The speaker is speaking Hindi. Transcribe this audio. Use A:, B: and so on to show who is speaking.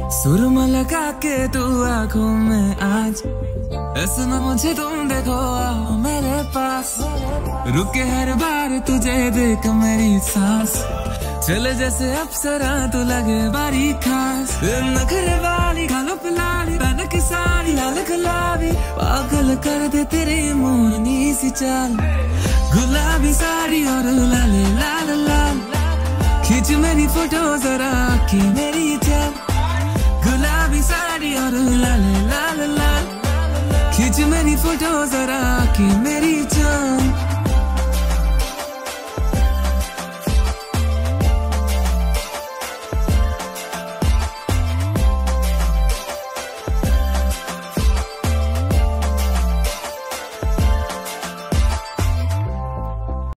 A: सुरमा लगा के तू आंखों में आज ऐसे ना मुझे तुम देखो आओ मेरे पास रुके हर बार तुझे देख मेरी सांस चले जैसे अप्सरा तू लगे बारी खास नखरे वाली गालों पे लाली बन की साड़ी लाल गुलाबी पागल कर दे तेरी मोहनी सी चाल गुलाबी साड़ी और लाल लाल लाल खींच मेरी फोटो जरा की मेरी चाल गुलाबी साड़ी और लाल लाल लाल खींच मेरी फोटो जरा की मेरी जान।